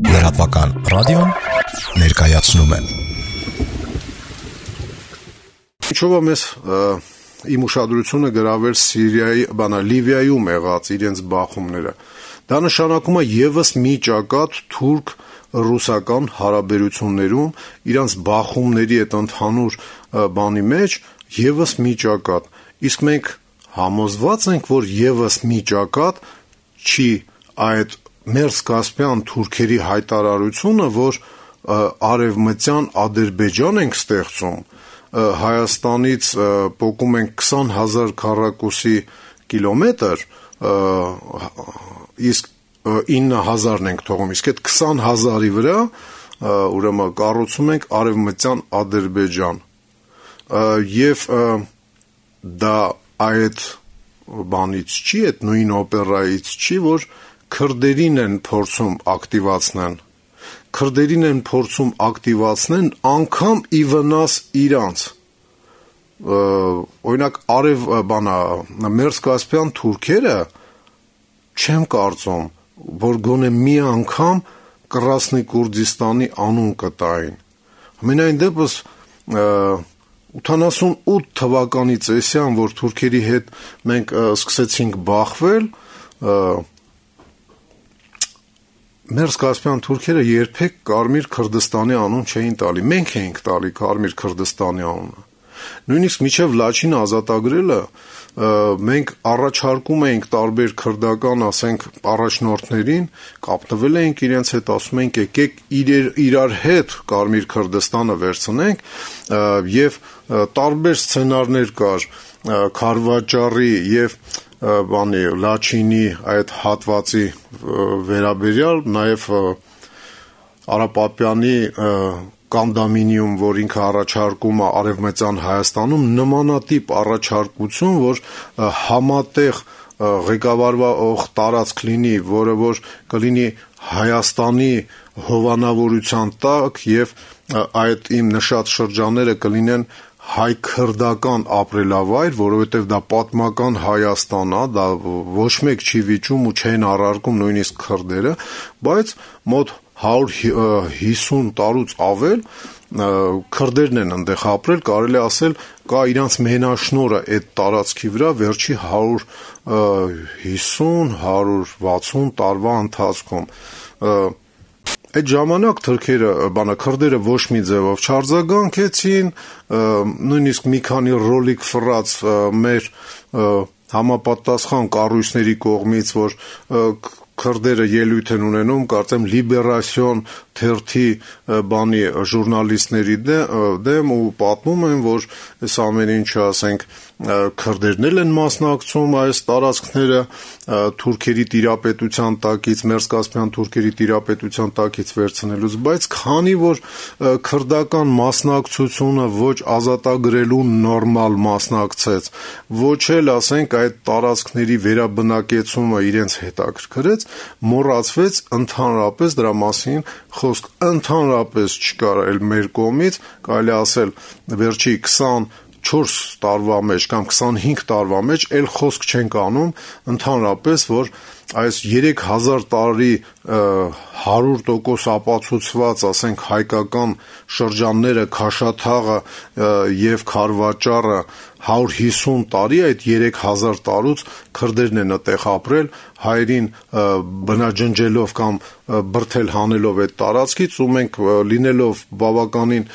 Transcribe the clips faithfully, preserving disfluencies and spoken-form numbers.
Լրատվական ռադիոն ներկայացնում է։ Ինչով է մեզ իմ ուշադրությունը գրավել Սիրիայի, բանա Լիվիայում եղած իրենց բախումները։ Դա նշանակում է եւս մի ճակատ թուրք-ռուսական հարաբերություններում իրանց բախումների այդ ընդհանուր բանի մեջ եւս մի ճակատ։ Իսկ մենք համոզված ենք, որ եւս մի ճակատ չի այդ Մերձ-Կասպյան թուրքերի հայտարարությունը, որ արևմտյան Ադրբեջան ենք ստեղծում, Հայաստանից պոկում ենք քսան հազար քառակուսի կիլոմետր, իսկ ինը հազարն ենք թողում, իսկ այդ քսան հազարի վրա ուրեմն կառուցում ենք արևմտյան Ադրբեջան, եւ դա այդ բանից չի, այդ նույն օպերայից չի, որ քրդերին են փորձում ակտիվացնեն, քրդերին են փորձում ակտիվացնեն անգամ ի վնաս իրանց, օրինակ արև բանա Մերձ-Կասպյան թուրքերը չեմ կարծում, որ գոնե մի անգամ Կրասնի Կուրդիստանի անուն կտային, ամենայն դեպս ութանասունութ թվականի ծեսյան, որ թուրքերի հետ մենք սկսեցինք բախվել, Մերձ-Կասպյան թուրքերը երբեք Կարմիր Քրդստանի անուն չէին տալի, մենք էինք տալի Կարմիր Քրդստանի անունը, նույնիսկ մինչև Լաչինը ազատագրելը մենք առաջարկում էինք տարբեր քրդական, ասենք, առաջնորդներին, կապնվել էինք իրենց հետ, ասում էինք եկեք իրար հետ Կարմիր Քրդստանը վերցնենք, եւ տարբեր սցենարներ կար Քարվաճարի եւ բանի Լաչինի այդ հատվածի վերաբերյալ, նաև Արապապյանի կանդամինիում, որ ինքը առաջարկում է արևմտյան Հայաստանում, նմանատիպ առաջարկություն, որ համատեղ ղեկավարվող տարածք լինի, որը որ կլինի Հայաստանի հովանավորության տակ եւ այդ իմ նշած շրջանները կլինեն հայ-քրդական ապրելավայր, որովհետև դա պատմական Հայաստան է, դա ոչ մեկ չի վիճում ու չեն առարկում նույնիսկ քրդերը, բայց մոտ հարյուր հիսուն տարուց ավել քրդերն են այնտեղ ապրել, կարելի ասել կա իրանց մենաշնորհը այդ տարածքի վրա վերջի հարյուր հիսուն հարյուր վաթսուն տարվա ընթացքում։ Այդ ժամանակ թուրքերը, բանը քրդերը ոչ մի ձևով չարձագանքեցին, նույնիսկ մի քանի ռոլիկ ֆրած մեր համապատասխան կառույցների կողմից, որ քրդերը ելույթ են ունենում, կարծեմ Լիբերասիոն թերթի բանի ժուրնալիստների դեմ ու պատմում են, որ այս ամեն ինչը, ասենք, քրդերն են մասնակցում այս տարածքները թուրքերի տիրապետության տակից, Մերձ-Կասպյան թուրքերի տիրապետության տակից վերցնելուց, բայց քանի որ քրդական մասնակցությունը ոչ ազատագրելու նորմալ մասնակցեց, ոչ էլ, ասենք, այդ տարածքների վերաբնակեցումը իրենց հետաքրքրեց, մոռացվեց ընդհանրապես դրա մասին խոսք, ընդհանրապես չկար էլ մեր կողմից, կարելի ասել վերջի քսանչորս տարվա մեջ կամ քսանհինգ տարվա մեջ էլ խոսք չենք անում ընդհանրապես, որ այս երեք հազար տարի հարյուր տոկոս ապացուցված, ասենք, հայկական շրջանները, Քաշաթաղը եւ Քարվաճարը հարյուր հիսուն տարի, այդ երեք հազար տարուց քրդերն են այդտեղ ապրել, հայերին բնաջնջելով կամ բրթել հանելով այդ տարածքից, ու մենք լինելով բավականին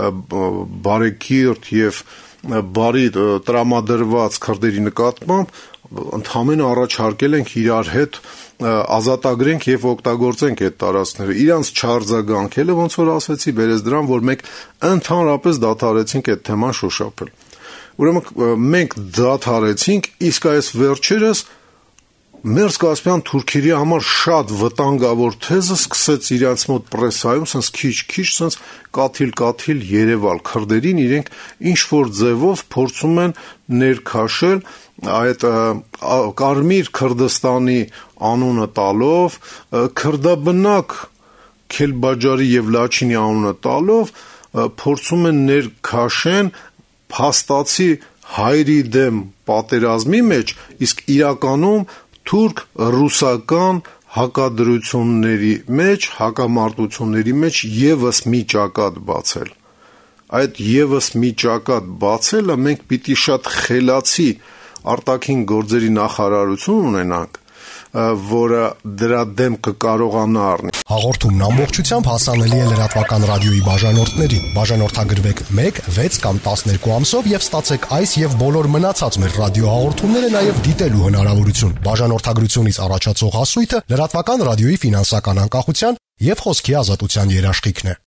բարեկիրթ եւ բարի տրամադրված քրդերի նկատմամբ ընդհանրապես առաջարկել ենք իրար հետ ազատագրենք եւ օգտագործենք այդ տարածքները, իրանց չարձագանքելը, ոնց որ ասացի, բերեց դրան, որ մենք ընդհանրապես դադարեցինք այդ թեման շոշափել։ Ուրեմն մենք դադարեցինք, իսկ այս վերջերս Մերձ-Կասպյան թուրքերի համար շատ վտանգավոր թեզը սկսեց իրենց մոտ պրեսայում, սենց քիչ-քիչ, սենց կաթիլ-կաթիլ երևալ քրդերին, իրենք ինչ-որ ձևով փորձում են ներքաշել այդ Կարմիր Քրդստանի անունը տալով, քրդաբնակ Քելբաջարի եւ Լաչինի անունը տալով, փորձում են ներքաշեն փաստացի հայերի դեմ պատերազմի մեջ, իսկ իրականում թուրք-ռուսական հակադրությունների մեջ, հակամարտությունների մեջ եւս մի ճակատ բացել։ Այդ եւս մի ճակատ բացելը մենք պիտի շատ խելացի արտաքին գործերի նախարարություն ունենանք, որը դրա դեմ կկարողանա առնել։ Հաղորդումն ամբողջությամբ հասանելի է լրատվական ռադիոյի բաժանորդներին։ Բաժանորդագրվեք մեկ, վեց կամ տասներկու ամսով եւ ստացեք այս եւ բոլոր մնացած մեր ռադիոհաղորդումները նաեւ դիտելու հնարավորություն։ Բաժանորդագրությունից առաջացող հասույթը լրատվական ռադիոյի ֆինանսական անկախության եւ խոսքի ազատության երաշխիքն է։